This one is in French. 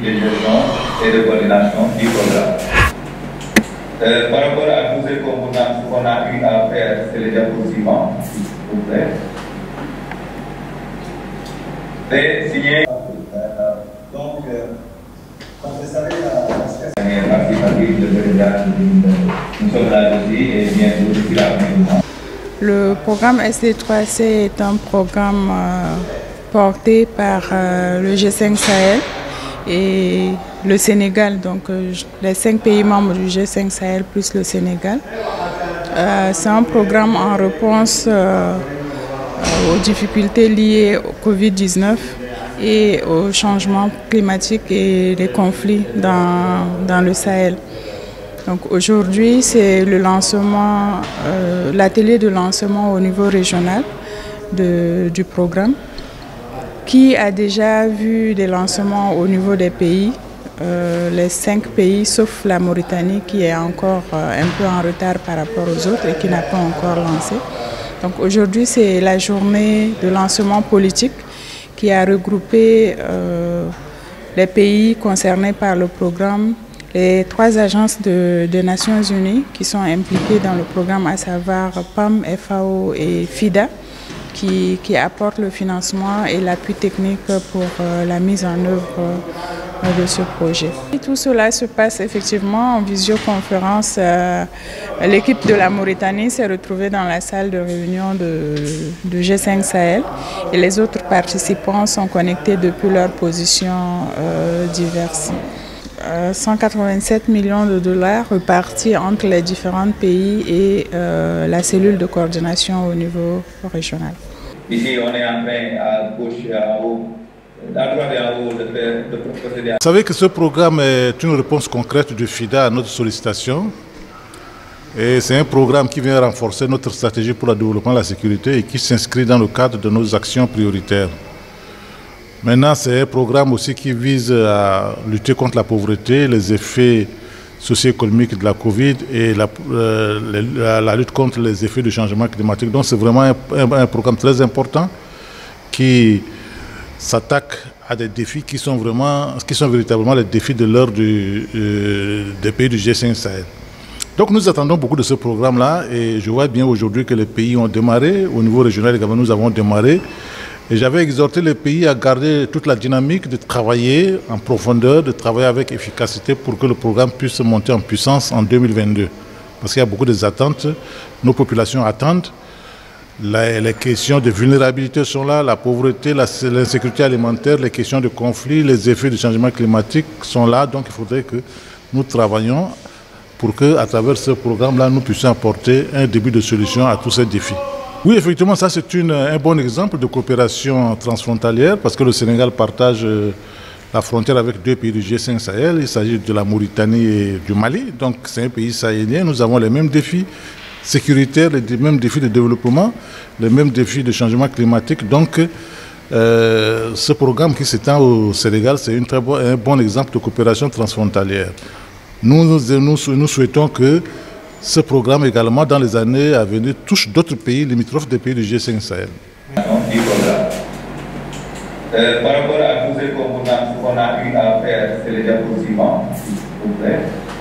de gestion et de coordination du programme. Par rapport à tous ces composants, ce qu'on a eu à faire, c'est les diapos suivants, s'il vous plaît. C'est signé. Donc, comme vous savez, nous sommes là aussi et bientôt depuis la fin. Le programme SD3C est un programme porté par le G5 Sahel et le Sénégal, donc les 5 pays membres du G5 Sahel plus le Sénégal. C'est un programme en réponse aux difficultés liées au Covid-19 et au changement climatique et les conflits dans le Sahel. Donc aujourd'hui, c'est le lancement, l'atelier de lancement au niveau régional du programme, qui a déjà vu des lancements au niveau des pays, les 5 pays, sauf la Mauritanie qui est encore un peu en retard par rapport aux autres et qui n'a pas encore lancé. Donc aujourd'hui, c'est la journée de lancement politique qui a regroupé les pays concernés par le programme, les 3 agences des Nations Unies qui sont impliquées dans le programme, à savoir PAM, FAO et FIDA, qui apportent le financement et l'appui technique pour la mise en œuvre de ce projet. Et tout cela se passe effectivement en visioconférence. L'équipe de la Mauritanie s'est retrouvée dans la salle de réunion de G5 Sahel et les autres participants sont connectés depuis leurs positions diverses. 187 millions de dollars repartis entre les différents pays et la cellule de coordination au niveau régional. Ici, on est en train à gauche et à haut, à droite et à haut de procéder. Vous savez que ce programme est une réponse concrète du FIDA à notre sollicitation. Et c'est un programme qui vient renforcer notre stratégie pour le développement de la sécurité et qui s'inscrit dans le cadre de nos actions prioritaires. Maintenant, c'est un programme aussi qui vise à lutter contre la pauvreté, les effets socio-économiques de la Covid et la lutte contre les effets du changement climatique. Donc c'est vraiment un programme très important qui s'attaque à des défis qui sont véritablement les défis de l'heure des pays du G5 Sahel. Donc nous attendons beaucoup de ce programme-là et je vois bien aujourd'hui que les pays ont démarré, au niveau régional également nous avons démarré. Et j'avais exhorté les pays à garder toute la dynamique, de travailler en profondeur, de travailler avec efficacité pour que le programme puisse monter en puissance en 2022. Parce qu'il y a beaucoup d'attentes, nos populations attendent. Les questions de vulnérabilité sont là, la pauvreté, l'insécurité alimentaire, les questions de conflit, les effets du changement climatique sont là. Donc il faudrait que nous travaillions pour qu'à travers ce programme-là, nous puissions apporter un début de solution à tous ces défis. Oui, effectivement, ça c'est un bon exemple de coopération transfrontalière parce que le Sénégal partage la frontière avec 2 pays du G5 Sahel. Il s'agit de la Mauritanie et du Mali. Donc c'est un pays sahélien. Nous avons les mêmes défis sécuritaires, les mêmes défis de développement, les mêmes défis de changement climatique. Donc ce programme qui s'étend au Sénégal, c'est un bon exemple de coopération transfrontalière. Nous souhaitons que ce programme également, dans les années à venir, touche d'autres pays limitrophes des pays du G5 Sahel. Par rapport à tous ces composants, ce qu'on a eu à faire, c'est les diapos suivants, s'il vous plaît.